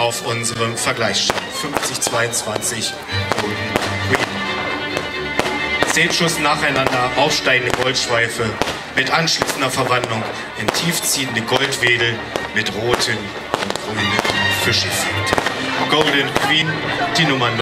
auf unserem Vergleichsstand. 50-22 Golden Queen. 10 Schuss nacheinander, aufsteigende Goldschweife mit anschließender Verwandlung in tiefziehende Goldwedel mit roten und grünen Fischeffekten. Golden Queen, die Nummer 9.